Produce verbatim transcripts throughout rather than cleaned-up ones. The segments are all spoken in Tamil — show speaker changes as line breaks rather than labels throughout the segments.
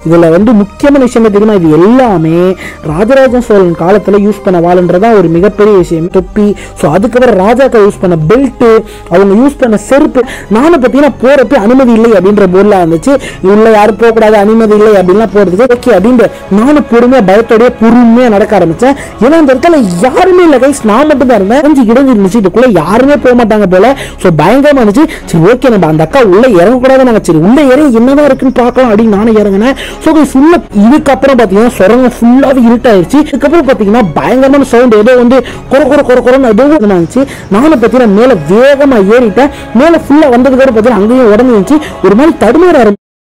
இதில் வந்து முக்கியமான விஷயம் தெரியுமா, இது எல்லாமே ராஜராஜ சோழன் காலத்தில் யூஸ் பண்ண வாளுன்றதான் ஒரு மிகப்பெரிய விஷயம். தொப்பி, ஸோ அதுக்கப்புறம் ராஜாக்கள் யூஸ் பண்ண பெல்ட்டு, அவங்க யூஸ் பண்ண செருப்பு. நானும் பார்த்தீங்கன்னா போகிறப்ப அனுமதி இல்லை அப்படின்ற போர்லாம் இருந்துச்சு, உள்ள யாரும் போகக்கூடாது, அனுமதி இல்லை அப்படின்லாம் போகிறதுக்கு ஓகே அப்படின்ற நானும் பொறுமையாக பயத்தோடய பொறுமையாக நடக்க ஆரம்பித்தேன். ஏன்னா அந்த இடத்துல யாருமே இல்லை கைஸ், நான் மட்டும் தான் இருந்தேன். கொஞ்சம் இடைஞ்சு இருந்துச்சு, இதுக்குள்ளே யாருமே போக மாட்டாங்க போல. ஸோ பயங்கரமாக இருந்துச்சு. சரி ஓகே, நம்ம அந்த அக்கா உள்ளே இறங்கக்கூடாது, நாங்கள் சரி உள்ளே இறங்கி என்னதான் இருக்குன்னு பார்க்கலாம் அப்படின்னு நானும் இறங்கினேன். ஸோ ஃபுல்லா இதுக்கப்புறம் பார்த்தீங்கன்னா சுரங்கம் ஃபுல்லாகவே இருட்டாயிருச்சு. இதுக்கப்புறம் பார்த்தீங்கன்னா பயங்கரமான சவுண்ட் ஏதோ வந்து கொர கொர கொர கொரன்னு ஏதோ இருந்துச்சு. நானும் பார்த்தீங்கன்னா மேலே வேகமாக ஏறிட்டேன். மேலே ஃபுல்லாக வந்ததுக்கப்புறம் பார்த்தீங்கன்னா அங்கேயும் உடம்பு இருந்துச்சு, ஒரு மாதிரி தடுமாற ஆரம்பிச்சு.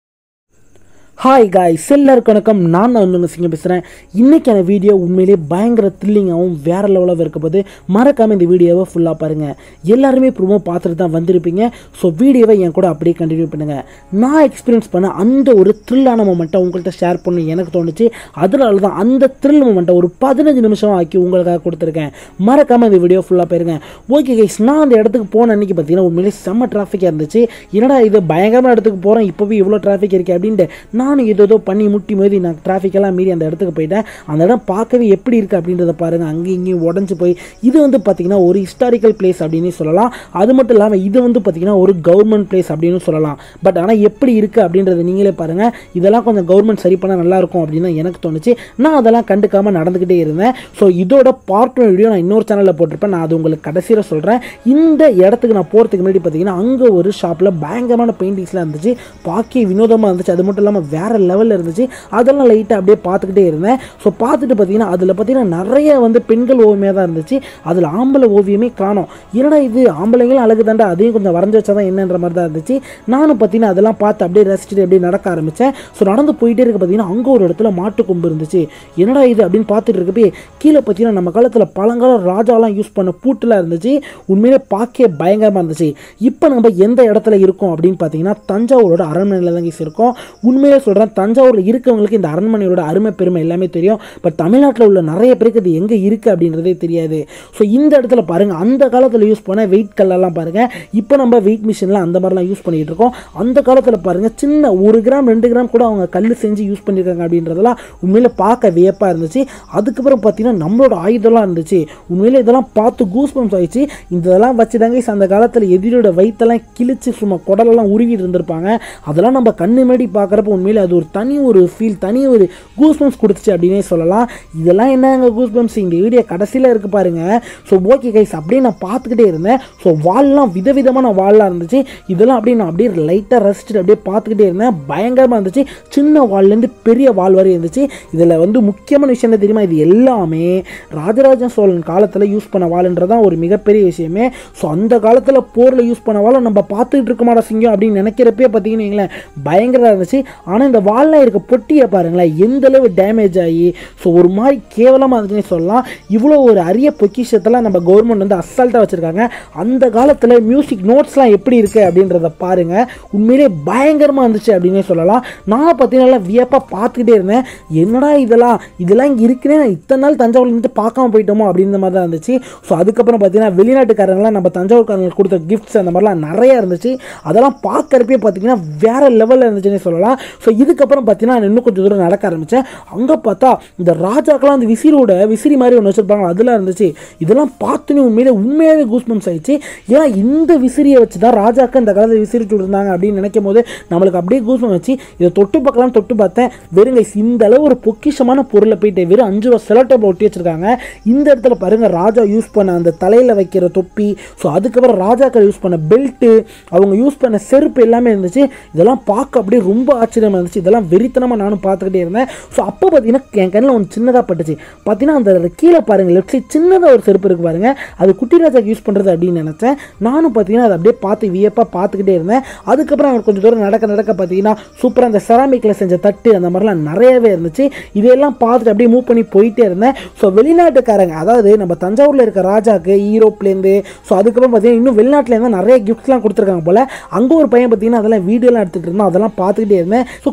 ஹாய் காய்ஸ், எல்லாருக்கும் வணக்கம். நான் தான் வந்து சிங்கம் பேசுகிறேன். இன்றைக்கான வீடியோ உண்மையிலே பயங்கர த்ரில்லிங்காகவும் வேறு லெவலாக இருக்க போது. மறக்காமல் இந்த வீடியோவை ஃபுல்லாக பாருங்கள். எல்லாருமே ப்ரோமோ பார்த்துட்டு தான் வந்திருப்பீங்க. ஸோ வீடியோவை என் கூட அப்படியே கண்டினியூ பண்ணுங்கள். நான் எக்ஸ்பீரியன்ஸ் பண்ண அந்த ஒரு த்ரில்லான மொமெண்ட்டை உங்கள்கிட்ட ஷேர் பண்ணி எனக்கு தோணுச்சு. அதனால தான் அந்த த்ரில் மொமெண்ட்டை ஒரு பதினஞ்சு நிமிஷம் ஆக்கி உங்களுக்காக கொடுத்துருக்கேன். மறக்காமல் இந்த வீடியோ ஃபுல்லாக போயிருங்க. ஓகே கைஸ், நான் அந்த இடத்துக்கு போன அன்றைக்கி பார்த்தீங்கன்னா உண்மையிலே செம்ம டிராஃபிக்காக இருந்துச்சு. என்னடா இது பயங்கரமான இடத்துக்கு போகிறேன், இப்போவே இவ்வளோ டிராஃபிக் இருக்குது அப்படின்ட்டு நானும் ஏதோ பண்ணி முட்டி மோதி நான் டிராஃபிக்கெல்லாம் மீறி அந்த இடத்துக்கு போயிட்டேன். அந்த இடம் பார்க்கவே எப்படி இருக்குது அப்படின்றத பாருங்கள். அங்கேயும் இங்கேயும் உடஞ்சி போய் இது வந்து பார்த்திங்கன்னா ஒரு ஹிஸ்டாரிக்கல் பிளேஸ் அப்படின்னு சொல்லலாம். அது மட்டும் இல்லாமல் இது வந்து பார்த்திங்கன்னா ஒரு கவர்மெண்ட் பிளேஸ் அப்படின்னு சொல்லலாம். பட் ஆனால் எப்படி இருக்குது அப்படின்றத நீங்களே பாருங்கள். இதெல்லாம் கொஞ்சம் கவர்மெண்ட் சரி பண்ணால் நல்லாயிருக்கும் அப்படின்னு தான் எனக்கு தோணுச்சு. நான் அதெல்லாம் கண்டுக்காமல் நடந்துக்கிட்டே இருந்தேன். ஸோ இதோட பார்ட் ஒன் வீடியோ நான் இன்னொரு சேனலில் போட்டிருப்பேன். நான் அது உங்களுக்கு கடைசியில் சொல்கிறேன். இந்த இடத்துக்கு நான் போகிறதுக்கு முன்னாடி பார்த்திங்கன்னா அங்கே ஒரு ஷாப்பில் பயங்கரமான பெயிண்டிங்ஸ்லாம் இருந்துச்சு. பார்க்க வினோதமாக இருந்துச்சு. அது மட்டும் இல்லாமல் வேறு லெவலில் இருந்துச்சு. அதெல்லாம் லைட்டாக அப்படியே பார்த்துக்கிட்டே இருந்தேன். ஸோ பார்த்துட்டு பார்த்தீங்கன்னா அதில் பார்த்தீங்கன்னா நிறைய வந்து பெண்கள் ஓவியமாக தான் இருந்துச்சு. அதில் ஆம்பளை ஓவியமே காணோம். என்னடா இது ஆம்பளைங்களும் அழகு தாண்டா, அதையும் கொஞ்சம் வரைஞ்சி வச்சா தான் என்னன்ற மாதிரி தான் இருந்துச்சு. நானும் பார்த்தீங்கன்னா அதெல்லாம் பார்த்து அப்படியே ரசிச்சுட்டு அப்படியே நடக்க ஆரம்பித்தேன். ஸோ நடந்து போயிட்டே இருக்க பார்த்தீங்கன்னா அங்கே ஒரு இடத்துல மாட்டு கொம்பு இருந்துச்சு. என்னடா இது அப்படின்னு பார்த்துட்டு இருக்கப்பே கீழே பார்த்தீங்கன்னா நம்ம காலத்தில் பழங்கால ராஜாலாம் யூஸ் பண்ண பூட்டுலாம் இருந்துச்சு. உண்மையிலே பார்க்க பயங்கரமாக இருந்துச்சு. இப்போ நம்ம எந்த இடத்துல இருக்கோம் அப்படின்னு பார்த்தீங்கன்னா தஞ்சாவூரோட அரண்மனையில் தான் இருக்கோம். உண்மையிலே சொல்கிறேன், தஞ்சாவூரில் இருக்கவங்களுக்கு இந்த அரண்மனையோட அருமை பெருமை எல்லாமே தெரியும். பட் தமிழ்நாட்டில் உள்ள நிறைய பேருக்கு இது எங்கே இருக்குது அப்படின்றதே தெரியாது. ஸோ இந்த இடத்துல பாருங்கள், அந்த காலத்தில் யூஸ் பண்ண வெயிட் கல்லெல்லாம் பாருங்கள். இப்போ நம்ம வெயிட் மிஷின்லாம் அந்த மாதிரிலாம் யூஸ் பண்ணிகிட்டு இருக்கோம். அந்த காலத்தில் பாருங்கள், சின்ன ஒரு கிராம் ரெண்டு கிராம் கூட அவங்க கல் செஞ்சு யூஸ் பண்ணியிருக்காங்க அப்படின்றதெல்லாம் உண்மையிலே பார்க்க வியப்பாக இருந்துச்சு. அதுக்கப்புறம் பார்த்தீங்கன்னா நம்மளோட ஆயுதம்லாம் இருந்துச்சு. உண்மையிலே இதெல்லாம் பார்த்து கூஸ் பம்ப்ஸ் ஆயிடுச்சு. இதெல்லாம் வச்சுதாங்க அந்த காலத்தில் எதிரியோட வயிற்றெல்லாம் கிழிச்சு சும்மா குடலெல்லாம் உருவிட்டு இருந்திருப்பாங்க. அதெல்லாம் நம்ம கண்ணு மேடி பார்க்குறப்ப உண்மையிலே அது ஒரு தனி ஒரு ஃபீல், தனி ஒரு கூஸ் பம்ப்ஸ் கொடுத்துச்சு அப்படின்னே சொல்லலாம். இதெல்லாம் என்னங்க கூஸ் பம்ப்ஸ், இந்த வீடியோ கடைசியில் இருக்குது பாருங்கள். ஸோ ஓகே கைஸ், அப்படியே நான் பார்த்துக்கிட்டே இருந்தேன். ஸோ வால்லாம் விதவிதமான வால்லாம் இருந்துச்சு. இதெல்லாம் அப்படியே நான் அப்படியே லைட்டாக ரசிச்சுட்டு அப்படியே பார்த்துக்கிட்டே இருந்தேன். பயங்கரமாக இருந்துச்சு. சின்ன வால்லேருந்து பெரிய வால் வரை இருந்துச்சு. இதில் வந்து முக்கியமான விஷயம் என்ன தெரியுமா, இது எல்லாமே ராஜராஜ சோழன் காலத்தில் யூஸ் பண்ண வாள்ன்றதான் ஒரு மிகப்பெரிய விஷயமே. ஸோ அந்த காலத்தில் போரில் யூஸ் பண்ண வாழை நம்ம பார்த்துக்கிட்டு இருக்க மாட்டோம் சிங்கம் அப்படின்னு நினைக்கிறப்பே பார்த்தீங்கன்னா பயங்கரமாக இருந்துச்சு. ஆனால் இந்த வால்லாம் இருக்க பொட்டியை பாருங்களேன், எந்த அளவு டேமேஜ் ஆகி ஸோ ஒரு மாதிரி கேவலமாக இருந்துச்சுன்னு சொல்லலாம். இவ்வளோ ஒரு அரிய பொக்கிஷத்தெல்லாம் நம்ம கவர்மெண்ட் வந்து அசால்ட்டாக வச்சுருக்காங்க. அந்த காலத்தில் மியூசிக் நோட்ஸ்லாம் எப்படி இருக்குது அப்படின்றத பாருங்கள். உண்மையிலே பயங்கரமாக இருந்துச்சு அப்படின்னே சொல்லலாம். நான் பார்த்தீங்கன்னா வியப்பாக பார்த்துக்கிட்டே இருந்தேன். என்னடா இதெல்லாம் இதெல்லாம் இங்கே இருக்குன்னே நான் இத்தனை நாள் தஞ்சாவூர் இருந்து பார்க்காம போயிட்டோமோ அப்படின்ற மாதிரி தான் இருந்துச்சு. ஸோ அதுக்கப்புறம் பார்த்தீங்கன்னா வெளிநாட்டுக்காரங்களாம் நம்ம தஞ்சாவூர்காரங்களுக்கு கொடுத்த கிஃப்ட்ஸ் அந்த மாதிரிலாம் நிறையா இருந்துச்சு. அதெல்லாம் பார்க்குறப்பே பார்த்தீங்கன்னா வேறு லெவலில் இருந்துச்சுன்னே சொல்லலாம். ஸோ இதுக்கப்புறம் பார்த்தீங்கன்னா நான் இன்னும் கொஞ்சம் தூரம் நடக்க ஆரம்பித்தேன். அங்கே பார்த்தா இந்த ராஜாக்கெல்லாம் அந்த விசிறியோட விசிறி மாதிரி ஒன்று வச்சுருப்பாங்க, அதெல்லாம் இருந்துச்சு. இதெல்லாம் பார்த்துன்னு உண்மையிலே உண்மையாகவே கூஸ் பம்ப்ஸ் ஆயிடுச்சு. ஏன்னா இந்த விசிறியை வச்சு தான் ராஜாக்கு இந்த காலத்தில் விசிறி சொல்லியிருந்தாங்க அப்படின்னு நினைக்கும் போது நம்மளுக்கு அப்படியே கூஸ் பம்ப்ஸ் வச்சு இதை தொட்டு பார்க்கலாம் தொட்டு பார்த்தேன். வெறுங்க இந்த அளவு ஒரு பொக்கிஷமான பொருளை போயிட்டு வெறும் அஞ்சு ரூபா செலோ டேப்பில் ஒட்டி வச்சிருக்காங்க. இந்த இடத்துல பாருங்கள், ராஜா யூஸ் பண்ண அந்த தலையில் வைக்கிற தொப்பி, ஸோ அதுக்கப்புறம் ராஜாக்கள் யூஸ் பண்ண பெல்ட்டு, அவங்க யூஸ் பண்ண செருப்பு எல்லாமே இருந்துச்சு. இதெல்லாம் பார்க்க அப்படியே ரொம்ப ஆச்சரியமாக இருந்துச்சு. இதெல்லாம் வெறித்தனமாக நானும் பார்த்துக்கிட்டே இருந்தேன். ஸோ அப்போ பார்த்தீங்கன்னா என் கண்ணில் ஒன்று சின்னதாக பட்டுச்சு. பார்த்தீங்கன்னா அந்த கீழே பாருங்கள், லெஃப்ட் சைட் சின்னதாக ஒரு செருப்பு இருக்குது பாருங்கள், அது குட்டி ராஜாக்கு யூஸ் பண்ணுறது அப்படின்னு நினச்சேன். நானும் பார்த்தீங்கன்னா அதை அப்படியே பார்த்து வியப்பாக பார்த்துக்கிட்டே இருந்தேன். அதுக்கப்புறம் அவங்க கொஞ்சம் தூரம் நடக்க நடக்க பார்த்தீங்கன்னா சூப்பராக அந்த செராமிக்கில் செஞ்ச தட்டு அந்த மாதிரிலாம் நிறையவே இருந்துச்சு. இதையெல்லாம் பார்த்துட்டு அப்படியே மூவ் பண்ணி போயிட்டே இருந்தேன். ஸோ வெளிநாட்டுக்காரங்க, அதாவது நம்ம தஞ்சாவூரில் இருக்க ராஜாக்கு ஈரோப்லேருந்து, ஸோ அதுக்கப்புறம் பார்த்தீங்கன்னா இன்னும் வெளிநாட்டிலேருந்து நிறைய கிஃப்ட்ஸ்லாம் கொடுத்துருக்காங்க போல். அங்கே ஒரு பையன் பார்த்தீங்கன்னா அதெல்லாம் வீடியோலாம் எடுத்துகிட்டு இருந்தோம், அதெல்லாம் பார்த்துக்கிட்டே இருந்தேன். ஸோ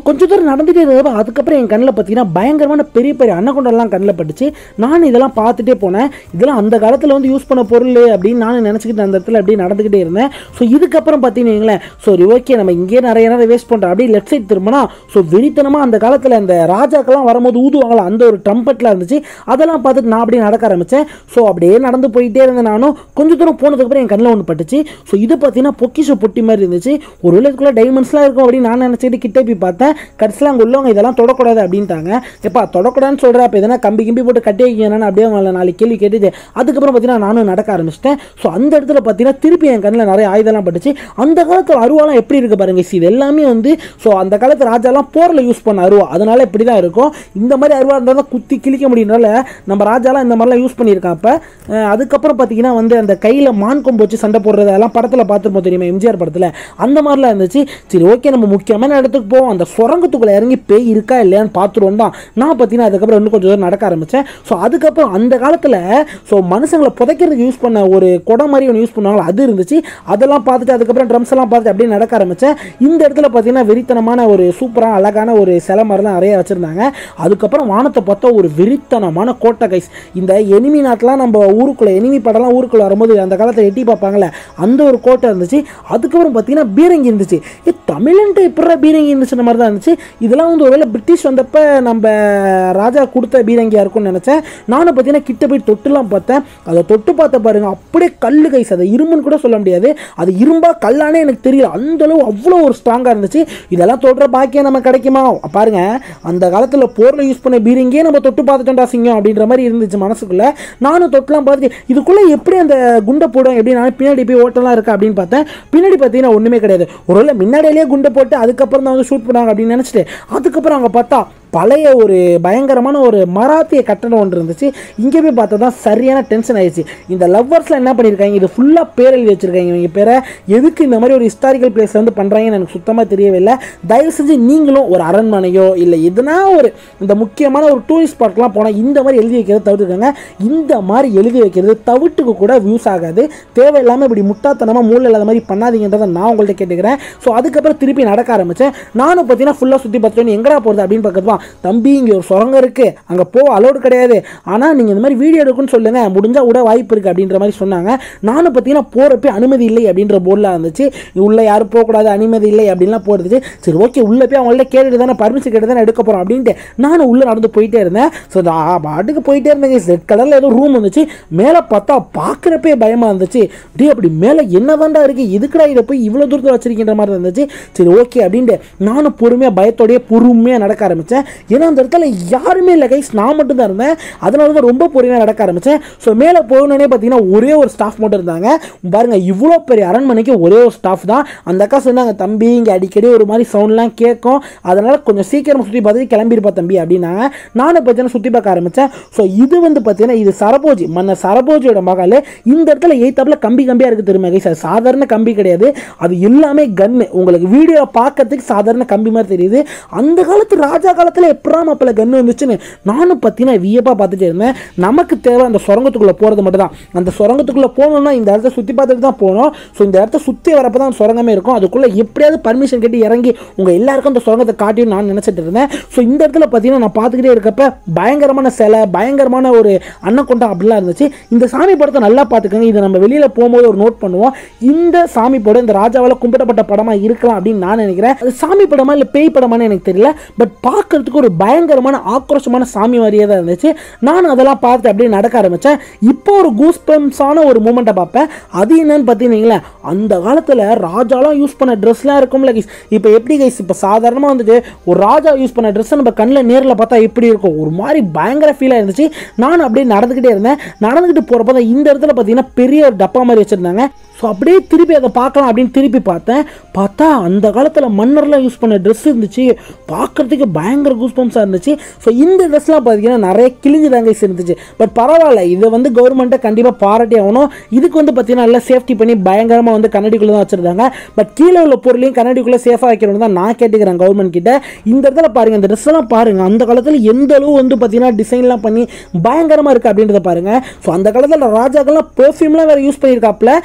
கொஞ்சம் தூரம் நடந்துகிட்டே இருந்தப்போ அதுக்கப்புறம் என் கண்ணில் பார்த்தீங்கன்னா பயங்கரமான பெரிய பெரிய அன்னகொண்டெல்லாம் கண்ணில் பட்டுச்சு. நான் இதெல்லாம் பார்த்துட்டே போனேன். இதெல்லாம் அந்த காலத்தில் வந்து யூஸ் பண்ண பொருள் அப்படின்னு நான் நினச்சிக்கிட்டு அந்த இடத்துல அப்படியே நடந்துக்கிட்டே இருந்தேன். ஸோ இதுக்கப்புறம் பார்த்தீங்கன்னா சரி ஓகே நம்ம இங்கேயே நிறைய நேரம் வேஸ்ட் பண்ணுறோம் அப்படியே லெஃப்ட் சைட் திரும்பினா ஸோ வெறித்தனமாக அந்த காலத்தில் அந்த ராஜாக்கெல்லாம் வரும்போது ஊதுவாங்களா அந்த ஒரு ட்ரம்பெட்லாம் இருந்துச்சு. அதெல்லாம் பார்த்துட்டு நான் அப்படியே நடக்க ஆரம்பித்தேன். ஸோ அப்படியே நடந்து போயிட்டே இருந்தேன். நானும் கொஞ்சம் தூரம் போனதுக்கப்புறம் என் கண்ணில் ஒன்று பட்டுச்சு. ஸோ இது பார்த்தீங்கன்னா பொக்கிஷ பொட்டி மாதிரி இருந்துச்சு. ஒரு விளக்குள்ள டைமண்ட்ஸ்லாம் இருக்கும் அப்படின்னு நான் நினச்சிட்டு கிட்டே போய் பார்த்தேன். கடைசியில் அங்கே உள்ளவங்க இதெல்லாம் தொடக்கூடாது அப்படின்ட்டாங்க. எப்பா தொடக்கூடாதுன்னு சொல்கிறேன், அப்போ எதனா கம்பி கிம்பி போட்டு கட்டி வைக்கணும்னு அப்படியே அவங்களை நாளைக்கு கேள்வி கேட்டுட்டு அதுக்கப்புறம் பார்த்தீங்கன்னா நானும் நடக்க ஆரம்பிச்சிட்டேன். ஸோ அந்த இடத்துல பார்த்தீங்கன்னா திருப்பி என் கண்ணில் நிறைய ஆயுதம்லாம் பட்டுச்சு. அந்த காலத்தில் அருவாலாம் எப்படி இருக்கு பாருங்க. இது எல்லாமே வந்து ஸோ அந்த காலத்து ராஜாலாம் போரில் யூஸ் பண்ண அருவா, அதனால இப்படி தான் இருக்கும். இந்த மாதிரி அருவா இருந்தால் தான் குத்தி கிழிக்க முடியும்னால நம்ம ராஜாலாம் இந்த மாதிரிலாம் யூஸ் பண்ணியிருக்கான். அப்போ அதுக்கப்புறம் பார்த்தீங்கன்னா வந்து அந்த கையில் மான் கொம்பு வச்சு சண்டை போடுறது அதெல்லாம் படத்தில் பார்த்துருப்போம் தெரியுமா, எம்ஜிஆர் படத்தில் அந்த மாதிரிலாம் இருந்துச்சு. சரி ஓகே நம்ம முக்கியமான இடத்துக்கு போவோம், அந்த சுரங்கத்துக்குள்ளே இறங்கி பேய் இருக்கா இல்லையான்னு பார்த்துருவோம் தான் நான் பார்த்தீங்கன்னா அதுக்கப்புறம் இன்னும் கொஞ்சம் தூரம் நடக்க ஆரம்பித்தேன். ஸோ அதுக்கப்புறம் அந்த காலத்தில் ஸோ மனுஷங்களை புதைக்கிறதுக்கு யூஸ் பண்ண ஒரு குடம் மாதிரி ஒன்று யூஸ் பண்ணுவாங்களா அது இருந்துச்சு. அதெல்லாம் பார்த்துட்டு அதுக்கப்புறம் ட்ரம்ஸ் எல்லாம் பார்த்துட்டு அப்படியே நடக்க ஆரம்பித்தேன். இந்த இடத்துல பார்த்தீங்கன்னா வெறித்தனமான ஒரு சூப்பராக அழகான ஒரு சிலை மாதிரிலாம் நிறைய வச்சுருந்தாங்க. அதுக்கப்புறம் வானத்தை பார்த்தா ஒரு வெறித்தனமான கோட்டை கைஸ். இந்த எனிமி நாட்டெலாம் நம்ம ஊருக்குள்ளே எனிமி படம்லாம் ஊருக்குள்ளே வரும்போது அந்த காலத்தில் எட்டி பார்ப்பாங்களே அந்த ஒரு கோட்டை இருந்துச்சு. அதுக்கப்புறம் பார்த்தீங்கன்னா பீரங்கி இருந்துச்சு. இது தமிழன்ட்டு இப்படி பீரங்கி இருந்துச்சுன்ற மாதிரி தான் இருந்துச்சு. இதெல்லாம் வந்து ஒருவேளை பிரிட்டிஷ் வந்தப்போ நம்ம ராஜா கொடுத்த பீரங்கியாக இருக்கும்னு நினச்சேன். நானும் பார்த்தீங்கன்னா கிட்ட போய் தொட்டுலாம் பார்த்தேன். அதை தொட்டு பார்த்த பாருங்க அப்படியே கல் கைஸ். அதை இரும்புன்னு கூட சொல்ல முடியாது, அது இரும்பா கல்லானே எனக்கு தெரியல. அந்தளவு அவ்வளோ ஒரு ஸ்ட்ராங்காக இருந்துச்சு. இதெல்லாம் தொடுற பாக்கியம் நம்ம கிடைக்குமா பாருங்க. அந்த காலத்தில் போரில் யூஸ் பண்ண பீரங்கியே நம்ம தொட்டு பார்த்துட்டோம்டா சிங்கம் அப்படின்ற மாதிரி இருந்துச்சு மனசுக்குள்ள. நானும் தொட்டுலாம் பார்த்துட்டு இதுக்குள்ளே எப்படி அந்த குண்டை போடும் எப்படி நான் பின்னாடி போய் ஓட்டலாம் இருக்கா அப்படின்னு பார்த்தேன். பின்னாடி பார்த்தீங்கன்னா ஒன்றுமே கிடையாது. ஒருவேளை முன்னாடியிலேயே குண்டை போட்டு அதுக்கப்புறம் தான் வந்து ஷூட் பண்ணாங்க அப்படின்னு நினச்சிட்டு அதுக்கப்புறம் அங்கே பார்த்தா பழைய ஒரு பயங்கரமான ஒரு மராத்திய கட்டணம் ஒன்று இருந்துச்சு. இங்கே போய் பார்த்தா தான் சரியான டென்ஷன் ஆயிடுச்சு. இந்த லவ்வர்ஸ்லாம் என்ன பண்ணியிருக்காங்க, இது ஃபுல்லாக பேர் எழுதி வச்சுருக்காங்க. இவங்க பேரை எதுக்கு இந்த மாதிரி ஒரு ஹிஸ்டாரிக்கல் பிளேஸில் வந்து பண்ணுறாங்கன்னு எனக்கு சுத்தமாக தெரியவே இல்லை. தயவு செஞ்சு நீங்களும் ஒரு அரண்மனையோ இல்லை எதுனா ஒரு இந்த முக்கியமான ஒரு டூரிஸ்ட் ஸ்பாட்லாம் போனால் இந்த மாதிரி எழுதி வைக்கிறத தவிர்த்துக்காங்க. இந்த மாதிரி எழுதி வைக்கிறது தவிட்டுக்கு கூட வியூஸ் ஆகாது. தேவையில்லாமல் இப்படி முட்டாத்தனமாக மூளை இல்லாத மாதிரி பண்ணாதீங்கன்றதை நான் உங்கள்கிட்ட கேட்டுக்கிறேன். ஸோ அதுக்கப்புறம் திருப்பி நடக்க ஆரம்பித்தேன். நானும் பார்த்தீங்கன்னா ஃபுல்லாக சுற்றி பார்த்துட்டு எங்கடா போகிறது அப்படின்னு பார்க்கறது தம்பி இங்கே ஒரு சுரங்கம் இருக்குது, அங்கே போ அலோடு கிடையாது, ஆனால் நீங்கள் இந்த மாதிரி வீடியோ எடுக்குன்னு சொல்லுங்கள், முடிஞ்சால் விட வாய்ப்பு இருக்குது அப்படின்ற மாதிரி சொன்னாங்க. நானும் பார்த்தீங்கன்னா போகிறப்ப அனுமதி இல்லை அப்படின்ற போர்டில் இருந்துச்சு. உள்ளே யாரும் போகக்கூடாது அனுமதி இல்லை அப்படின்லாம் போடுது. சரி ஓகே உள்ளே போய் அவங்கள்ட்ட கேட்டுட்டு தானே பர்மிஷன் கேட்டு தானே எடுக்க போகிறோம் அப்படின்ட்டு நானும் உள்ளே நடந்து போயிட்டே இருந்தேன். ஸோ பாட்டுக்கு போயிட்டே இருந்தேங்க. ரெட் கலரில் ஏதோ ரூம் வந்துச்சு. மேலே பார்த்தா பார்க்குறப்பே பயமாக இருந்துச்சு. டே அப்படி மேலே என்ன தாண்டா இருக்குது, எதுக்குடா இதை போய் இவ்வளோ தூரத்தில் வச்சிருக்கின்ற மாதிரி இருந்துச்சு. சரி ஓகே அப்படின்ட்டு நானும் பொறுமையாக பயத்தோடையே பொறுமையாக நடக்க ஆரம்பித்தேன். ஏன்னா அந்த இடத்துல யாருமே இல்லை கைஸ், நான் மட்டும் தான் இருந்தேன். அதனால தான் ரொம்ப பொறுமையாக நடக்க ஆரம்பித்தேன். ஸோ மேலே போகணுன்னே பார்த்தீங்கன்னா ஒரே ஒரு ஸ்டாஃப் மட்டும் இருந்தாங்க. பாருங்க இவ்வளோ பெரிய அரண்மனைக்கு ஒரே ஒரு ஸ்டாஃப் தான். அந்த அக்கா சொன்னாங்க தம்பி இங்கே அடிக்கடி ஒரு மாதிரி சவுண்ட்லாம் கேட்கும், அதனால் கொஞ்சம் சீக்கிரம் சுற்றி பார்த்து கிளம்பிருப்பா தம்பி அப்படின்னாங்க. நானும் பார்த்தீங்கன்னா சுற்றி பார்க்க ஆரம்பித்தேன். ஸோ இது வந்து பார்த்தீங்கன்னா இது சரபோஜி மன்னர் சரபோஜியோட மகள். இந்த இடத்துல எய்த்தாப்பில் கம்பி கம்பியாக இருக்குது தெரியுமா கைஸ், அது சாதாரண கம்பி கிடையாது, அது எல்லாமே கன்னு. உங்களுக்கு வீடியோ பார்க்கறதுக்கு சாதாரண கம்பி மாதிரி தெரியுது. அந்த காலத்து ராஜா காலத்தில் எப்படாம அப்பல கன்று வந்துச்சுன்னு நானும் பார்த்தீங்கன்னா வியப்பாக பார்த்துட்டு இருந்தேன். நமக்கு தேவை அந்த சுரங்கத்துக்குள்ளே போகிறது மட்டும் தான். அந்த சுரங்கத்துக்குள்ளே போகணுன்னா இந்த இடத்த சுற்றி பார்த்துட்டு தான் போகணும். ஸோ இந்த இடத்த சுற்றி வரப்போ தான் சுரங்கமே இருக்கும். அதுக்குள்ளே எப்படியாவது பர்மிஷன் கேட்டு இறங்கி உங்கள் எல்லாருக்கும் அந்த சுரங்கத்தை காட்டியும் நான் நினச்சிட்டு இருந்தேன். ஸோ இந்த இடத்துல பார்த்தீங்கன்னா நான் பார்த்துக்கிட்டே இருக்கப்ப பயங்கரமான சிலை பயங்கரமான ஒரு அன்னக்கொண்டம் அப்படிலாம் இருந்துச்சு. இந்த சாமி படத்தை நல்லா பார்த்துக்கோங்க. இதை நம்ம வெளியில் போகும்போது ஒரு நோட் பண்ணுவோம். இந்த சாமி படம் இந்த ராஜாவால் கும்பிடப்பட்ட படமாக இருக்கலாம் அப்படின்னு நான் நினைக்கிறேன். அது சாமி படமா இல்லை பேய் படமானு எனக்கு தெரியல. பட் பார்க்கறதுக்கு ஒரு பயங்கரமான ஆக்ரோஷமான சாமி மாதிரியே தான் இருந்துச்சு. நான் அதெல்லாம் பார்த்து அப்படியே நடக்க ஆரம்பித்தேன். இப்போ ஒரு கூஸ் பம்ப்ஸான ஒரு மூமெண்ட்டை பார்ப்பேன். அது என்னன்னு பார்த்தீங்கன்னா அந்த காலத்தில் ராஜாலாம் யூஸ் பண்ண ட்ரெஸ்லாம் இருக்கும்ல கைஸ். இப்போ எப்படி கைஸ் இப்போ சாதாரணமாக வந்துட்டு ஒரு ராஜா யூஸ் பண்ண ட்ரெஸ்ஸை நம்ம கண்ணில் நேரில் பார்த்தா எப்படி இருக்கும், ஒரு மாதிரி பயங்கர ஃபீலாக இருந்துச்சு. நான் அப்படியே நடந்துக்கிட்டே இருந்தேன். நடந்துக்கிட்டு போகிறப்ப தான் இந்த இடத்துல பார்த்தீங்கன்னா பெரிய ஒரு டப்பா மாதிரி வச்சுருந்தாங்க. ஸோ அப்படியே திருப்பி அதை பார்க்கலாம் அப்படின்னு திருப்பி பார்த்தேன். பார்த்தா அந்த காலத்தில் மன்னர்லாம் யூஸ் பண்ண ட்ரெஸ் இருந்துச்சு. பார்க்குறதுக்கு பயங்கர கூஸ்பம்ஸாக இருந்துச்சு. ஸோ இந்த ட்ரெஸ்லாம் பார்த்தீங்கன்னா நிறைய கிழிஞ்சு தாங்க இருந்துச்சு. பட் பரவாயில்ல, இதை வந்து கவர்மெண்ட்டை கண்டிப்பாக பாராட்டி ஆகணும். இதுக்கு வந்து பார்த்தீங்கன்னா நல்லா சேஃப்டி பண்ணி பயங்கரமாக வந்து கண்ணாடிக்குள்ளே தான் வச்சுருந்தாங்க. பட் கீழே உள்ள பொருளையும் கண்ணாடிக்குள்ளே சேஃபாக வைக்கணும்னு தான் நான் கேட்டுக்கிறேன் கவர்மெண்ட் கிட்ட. இந்த இடத்துல பாருங்கள், இந்த ட்ரெஸ்ஸெல்லாம் பாருங்கள். அந்த காலத்தில் எந்த அளவு வந்து பார்த்தீங்கன்னா டிசைன்லாம் பண்ணி பயங்கரமாக இருக்குது அப்படின்றத பாருங்கள். ஸோ அந்த காலத்தில் ராஜாக்கள்லாம் பெர்ஃப்யூம்லாம் வேறு யூஸ் பண்ணியிருக்காப்புல. ஸோ அந்த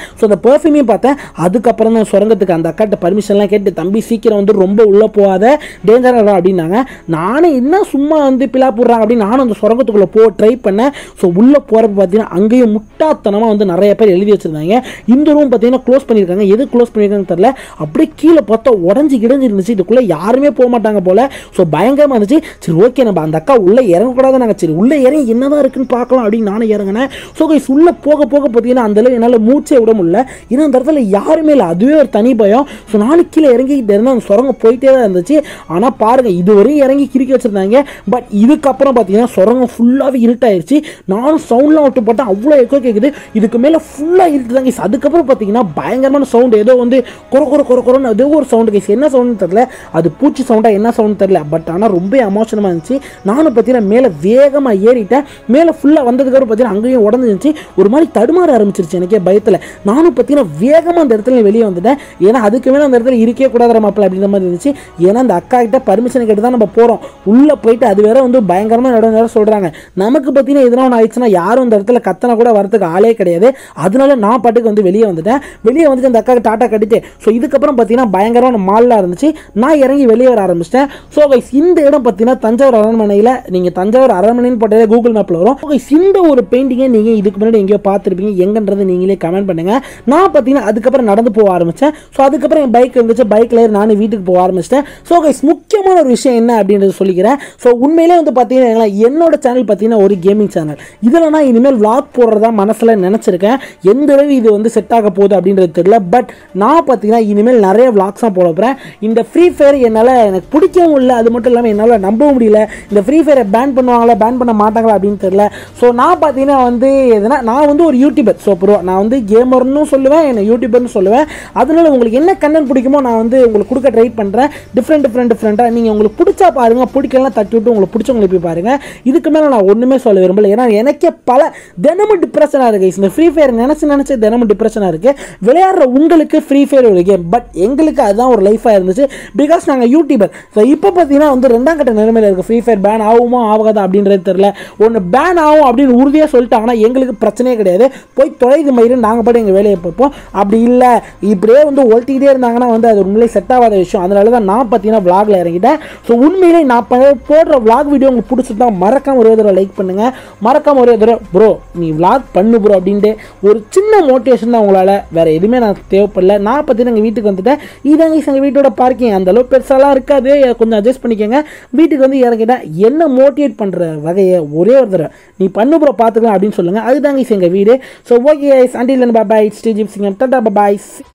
பர்ஃப்யூமையும் பார்த்தேன். அதுக்கப்புறம் தான் சுரங்கத்துக்கு அந்த அக்காட்ட பர்மிஷன்லாம் கேட்டு தம்பி சீக்கிரம் வந்து ரொம்ப உள்ளே போகாத டேஞ்சராக இருக்கும் அப்படின்னாங்க. நானும் என்ன சும்மா வந்து பிலா போடுறாங்க அப்படின்னு நானும் அந்த சுரங்கத்துக்குள்ளே போ ட்ரை பண்ணேன். ஸோ உள்ளே போகிறப்ப பார்த்தீங்கன்னா அங்கேயும் முட்டாத்தனமாக வந்து நிறைய பேர் எழுதி வச்சுருந்தாங்க. இந்த ரூம் பார்த்தீங்கன்னா க்ளோஸ் பண்ணியிருக்காங்க. எது க்ளோஸ் பண்ணியிருக்காங்கன்னு தெரியல. அப்படியே கீழே பார்த்தா உடஞ்சி கிடஞ்சி இருந்துச்சு. இதுக்குள்ளே யாருமே போக மாட்டாங்க போல. ஸோ பயங்கரமாக இருந்துச்சு. சரி ஓகே நம்ம அந்த அக்கா உள்ளே இறங்கக்கூடாது. நாங்கள் சரி உள்ளே இறங்கி என்னதான் இருக்குன்னு பார்க்கலாம் அப்படின்னு நானும் இறங்கினேன். ஸோ கைஸ் உள்ளே போக போக பார்த்தீங்கன்னா அந்தளவு என்னால் மூச்சே விட முடியல. ஏன்னா அந்த இடத்துல யாருமே இல்லை. அதுவே ஒரு தனி பயம். ஸோ நானும் கீழே இறங்கிக்கிட்டு இருந்தேன். அந்த சுரங்கம் போயிட்டே தான் இருந்துச்சு. ஆனால் பாருங்கள் இதுவரையும் இறங்கி கிறுக்கி வச்சுருந்தாங்க. பட் இதுக்கப்புறம் பார்த்தீங்கன்னா சுரங்கம் ஃபுல்லாகவே இருட்டாயிருச்சு. நானும் சவுண்ட்லாம் விட்டு போட்டேன். அவ்வளோ எக்கோ கேட்குது. இதுக்கு மேலே ஃபுல்லாக இருட்டு தான் கைஸ். அதுக்கப்புறம் பார்த்தீங்கன்னா பயங்கரமான சவுண்டு ஏதோ வந்து குற குற குற குறன்னு ஏதோ ஒரு சவுண்டு கைஸ். என்ன சவுண்டுன்னு தெரியல. அது பூச்சி சவுண்டாக என்ன சவுண்டு தெரியல. பட் ஆனால் ரொம்ப எமோஷனமாக இருந்துச்சு. நானும் பார்த்தீங்கன்னா மேலே வேகமாக ஏறிட்டேன். மேலே ஃபுல்லாக வந்ததுக்கப்புறம் பார்த்தீங்கன்னா அங்கேயும் உடஞ்சிருந்துச்சு. ஒரு மாதிரி தடுமாற ஆரம்பிச்சிருச்சு எனக்கே பயத்தில். நானும் பார்த்தீங்கன்னா வேகமாக அந்த இடத்துல வெளியே வந்துட்டேன். ஏன்னா அதுக்கு மேலே அந்த இடத்துல இருக்கே கூடாத மாப்பிள்ள அப்படின்ற மாதிரி இருந்துச்சு. ஏன்னா அந்த அக்கா கிட்ட பர்மிஷன் கேட்டு தான் நம்ம போகிறோம். உள்ளே போயிட்டு அது வேற வந்து பயங்கரமாக இடம் வேற சொல்கிறாங்க. நமக்கு பார்த்தீங்கன்னா எதனா ஒன்று ஆயிடுச்சுன்னா யாரும் அந்த இடத்துல கத்தனை கூட வரதுக்கு ஆளே கிடையாது. அதனால நான் பாட்டுக்கு வந்து வெளியே வந்துட்டேன். வெளியே வந்துட்டு அந்த அக்காவுக்கு டாட்டா கட்டிட்டு ஸோ இதுக்கப்புறம் பார்த்தீங்கன்னா பயங்கரமான மால்லாம் இருந்துச்சு. நான் இறங்கி வெளியே வர ஆரம்பிச்சிட்டேன். ஸோ கைஸ் இந்த இடம் பார்த்தீங்கன்னா தஞ்சாவூர் அரண்மனையில் நீங்கள் தஞ்சாவூர் அரண்மனைன்னு போட்டாலே கூகுள் மேப்பில் வரும். கைஸ் இந்த ஒரு பெயிண்டிங்கை நீங்கள் இதுக்கு முன்னாடி எங்கேயோ பார்த்துருப்பீங்க. எங்கன்றது நீங்களே கமெண்ட் பண்ணுங்கள். நான் பார்த்தீங்கன்னா அதுக்கப்புறம் நடந்து போக ஆரம்பித்தேன். ஸோ அதுக்கப்புறம் என் பைக் இருந்துச்சு. பைக்கில் ஏறி நானும் வீட்டுக்கு போக ஆரம்பிச்சிட்டேன். ஸோ கைஸ் முக்கியமான ஒரு விஷயம் என்ன அப்படின்றது சொல்லிக்கிறேன். ஸோ உண்மையிலே வந்து பார்த்தீங்கன்னா என்னோட சேனல் பார்த்தீங்கன்னா ஒரு கேமிங் சேனல். இதில் நான் இனிமேல் விளாக் போடுறதா மனசில் நினச்சிருக்கேன். எந்த அளவு இது வந்து செட் ஆக போகுது அப்படின்றது தெரியல. பட் நான் பார்த்தீங்கன்னா இனிமேல் நிறைய விளாக்ஸாக போட போகிறேன். இந்த ஃப்ரீ ஃபயர் என்னால் எனக்கு பிடிக்கவும் இல்லை. அது மட்டும் இல்லாமல் என்னால் நம்பவும் முடியல. இந்த ஃப்ரீ ஃபயரை பேன் பண்ணுவாங்களா பேன் பண்ண மாட்டாங்களா அப்படின்னு தெரியல. ஸோ நான் பார்த்தீங்கன்னா வந்து எதுனா நான் வந்து ஒரு யூடியூபர். ஸோ ப்ரோ நான் வந்து கேமர்னு சொல்லுவேன், என்ன யூடியூபர்னு சொல்லுவேன். அதனால உங்களுக்கு என்ன கண்டென்ட் பிடிக்குமோ நான் வந்து உங்களுக்கு கொடுக்க ட்ரை பண்ணுறேன். டிஃப்ரெண்ட் டிஃப்ரெண்ட் டிஃப்ரெண்ட்டாக நீங்கள் உங்களுக்கு பிடிச்சா பாருங்கள். பிடிக்கலாம் தட்டி விட்டு உங்களுக்கு பிடிச்சவங்களை போய் பாருங்கள். இதுக்கு மேலே நான் ஒன்றுமே சொல்ல விரும்பல. ஏன்னா எனக்கே பல தினமும் டிப்ரெஷனாக இருக்குது. இந்த ஃப்ரீ ஃபயர் நினச்சி நினச்சி தினமும் டிப்ரெஷனாக இருக்குது. விளையாடுற உங்களுக்கு ஃப்ரீ ஃபயர் ஒரு கேம். பட் எங்களுக்கு அதுதான் ஒரு லைஃபாக இருந்துச்சு. பிகாஸ் நாங்கள் யூடியூபர். ஸோ இப்போ பார்த்தீங்கன்னா வந்து ரெண்டாம் கட்ட நிலைமையில் இருக்குது. ஃப்ரீ ஃபயர் பேன் ஆகுமா ஆகாதா அப்படின்றது தெரியல. ஒன்று பேன் ஆகும் அப்படின்னு உறுதியாக சொல்லிட்டு ஆனால் எங்களுக்கு பிரச்சனையே கிடையாது. போய் தொலைது மயிறு நாங்கள் பாட்டு எங்கள் வேலையை பார்ப்போம். அப்படி இல்லை இப்படியே வந்து ஒழித்திக்கிட்டே இருந்தாங்கன்னா வந்து அது உண்மையிலே செட் ஆகாத விஷயம். அதனால தான் நான் பார்த்தீங்கன்னா விளாகில் இறங்கிட்டேன். ஸோ உண்மையிலே நான் போடுற விளாக் வீடியோ உங்களுக்கு பிடிச்சிருந்தா மறக்காம ஒரே தடவை லைக் பண்ணுங்கள். மறக்காம ஒரே தடவை ப்ரோ நீ விளாக் பண்ணு ப்ரோ அப்படின்ட்டு ஒரு சின்ன மோட்டிவேஷன் தான். உங்களால் வேறு எதுவுமே நான் தேவைப்படல. நான் பார்த்தீங்கன்னா எங்கள் வீட்டுக்கு வந்துட்டேன். இதாங்க எங்கள் வீட்டோட பார்க்கிங் அந்த அளவு பெருசாலாம் இருக்காது. கொஞ்சம் அட்ஜஸ்ட் பண்ணிக்கோங்க. வீட்டுக்கு வந்து இறங்கிட்டேன். என்ன மோட்டிவேட் பண்ணுற வகையை ஒரே ஒரு தடவை நீ பண்ணு ப்ரோ பார்த்துக்கலாம் அப்படின்னு சொல்லுங்கள். அதுதாங்க எங்கள் வீடு. So okay until bye bye stay ஜிப் சிங்கம் டாடா பை.